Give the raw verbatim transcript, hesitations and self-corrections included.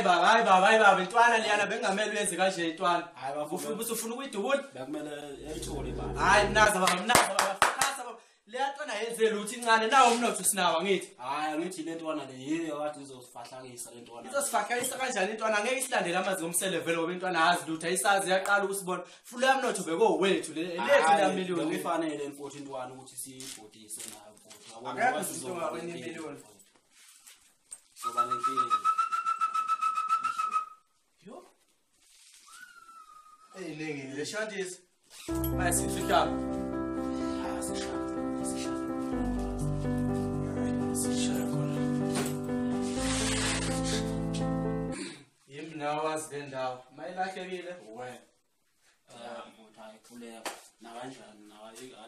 hayi baba hayi baba hayi baba intwana liyana bengamele uyenze kanje intwana hayi bafuna ufuna ufuna ukuyidubula bekumele elithole baba hayi mnaza baba mnaza baba khasa baba leyantwana yenzele ukuthi incane nawo umnotho sinawa ngithi hayi ngithi le ntwana le yiyo kade izosifahlakisa le ntwana izosifahlakisa kanjani intwana ngeke isilandele amazi omsele vele ngoba intwana azi isazi yaqala ukusibona futhi lo mnotho bekowethu le lethu la million kufanele mfowethu intwana ukuthi siyibhodise nayo mfowethu akekho sizonga kwenye million soba nenkinga yo hey lengi le shanties bayasifika ah sishaya now was then now my lahlekile we eh mfowethu ayikhuleka nakanjani nawe